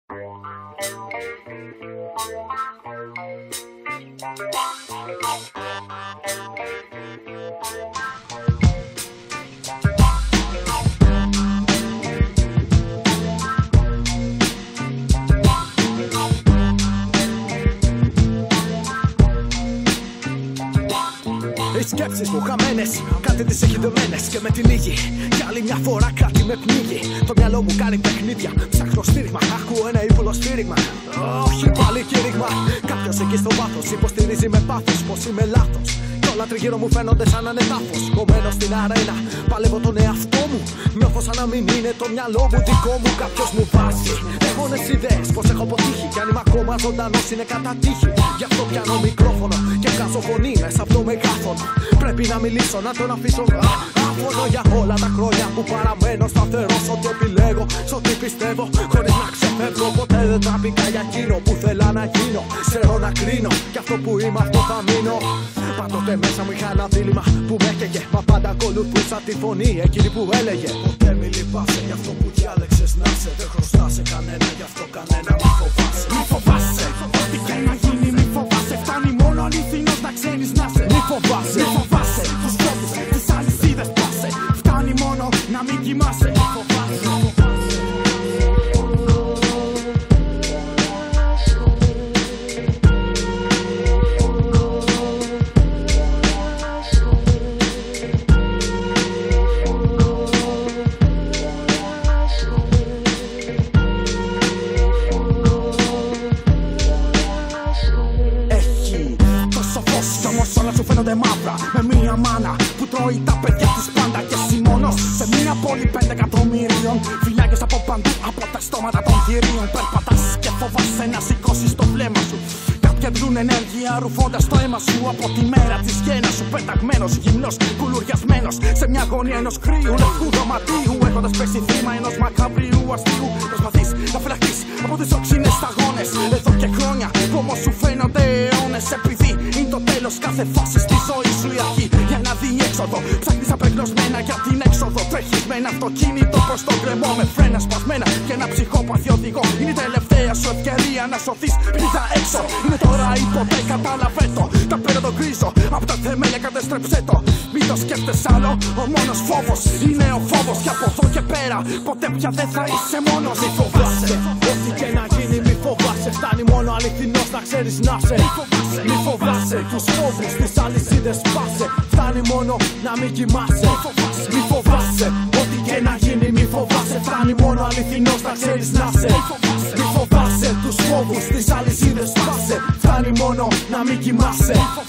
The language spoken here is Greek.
Οι σκέψεις μου χαμένες, κάτι τις έχει δεμένες και με τυλίγει. Κι άλλη μια φορά κάτι με πνίγει. Το μυαλό μου κάνει παιχνίδια, ψάχνω στήριγμα. Ακούω ένα ύπουλο σφύριγμα. Όχι πάλι κήρυγμα. Κάποιος εκεί στο βάθος υποστηρίζει με πάθος πως είμαι λάθος. Κι όλα τριγύρω μου φαίνονται σαν να είναι τάφος. Κομμένος στην αρένα, παλεύω τον εαυτό μου. Νιώθω σαν να μην είναι το μυαλό μου δικό μου. Κάποιος μου βάζει αιώνες ιδέες πως έχω αποτύχει. Κι αν είμαι ακόμα ζωντανός είναι κατά τύχη. Γι' αυτό πιάνω μικρόφωνο και βγάζω φωνή μέσα από το μεγάφωνο. Πρέπει να μιλήσω, να τον αφήσω άφωνο για όλα τα χρόνια που παραμένω σταθερός. Ό,τι επιλέγω, σ' ό,τι πιστεύω, χωρίς να ξεφεύγω. Ποτέ δεν τραπήκα για εκείνο που θέλα να γίνω. Ξέρω να κρίνω, κι αυτό που είμαι αυτό θα μείνω. Πάντοτε μέσα μου είχα ένα δίλημμα που με έκαιγε. Μα πάντα ακολουθούσα τη φωνή εκείνη που έλεγε: ποτέ μη λυπάσαι για αυτό που διάλεξες να είσαι. Δεν χρωστά σε κανένα, γι' αυτό κανένα μη φοβάσαι. Μη φοβάσαι, ό,τι και να γίνει μη φοβάσαι. Φτάνει μόνο αληθινός να ξέρεις να είσαι. Μη φοβάσαι, μη φοβάσαι τους φόβους, τις αλυσίδες πάσε. Φτάνει μόνο να μην κοιμάσαι. Μη φοβάσαι. Όλα σου φαίνονται μαύρα με μία μάνα που τρώει τα παιδιά της πάντα. Και εσύ μόνος σε μία πόλη 5 εκατομμυρίων. Φυλάκες από παντού από τα στόματα των κυρίων. Περπατάς και φοβάσαι να σηκώσεις το βλέμμα σου. Κάποιοι δρούν ενέργεια ρουφώντας το αίμα σου. Από τη μέρα της γέννας σου πεταγμένος, γυμνός, κουλουριασμένος σε μια γωνία ενός κρύου λευκού δωματίου. Έχοντας πέσει θύμα ενός μακαβρίου αστείου. Προσπαθείς να φυλαχτείς από τις όξινες σταγόνες. Εδώ και χρόνια που όμως σου φαίνονται αιώνες. Επειδή είναι το τέλος κάθε φάση στη ζωή σου η αρχή για ένα διέξοδο. Ψάχνεις απεγνωσμένα για την έξοδο. Τρέχεις με ένα αυτοκίνητο προς τον γκρεμό. Με φρένα σπασμένα και ένα ψυχόπαθι οδηγό. Είναι η τελευταία σου ευκαιρία να σωθείς πριν τα έξω. Είναι τώρα ή ποτέ, κατάλαβε το. Τα πέρα το γκρίζω, απ' τα θεμέλια κατέστρεψέ το. Μην το σκέφτεσαι άλλο, ο μόνος φόβος είναι ο φόβος. Και από εδώ και πέρα ποτέ πια δεν θα είσαι μόνος. Μη φοβάσαι, ό,τι και να γίνει μη φοβάσαι. Φτάνει μόνο αληθινός να ξέρεις να είσαι. Μη φοβάσαι τους φόβους, τις αλυσίδες πάσε. Φτάνει μόνο να μην κοιμάσαι. Μη φοβάσαι, ό,τι και να γίνει μη φοβάσαι. Φτάνει μόνο αληθινός να ξέρεις να είσαι. Μη φοβάσαι τους φόβους, τις αλυσίδες πάσε. Φτάνει μόνο να μην κοιμάσαι.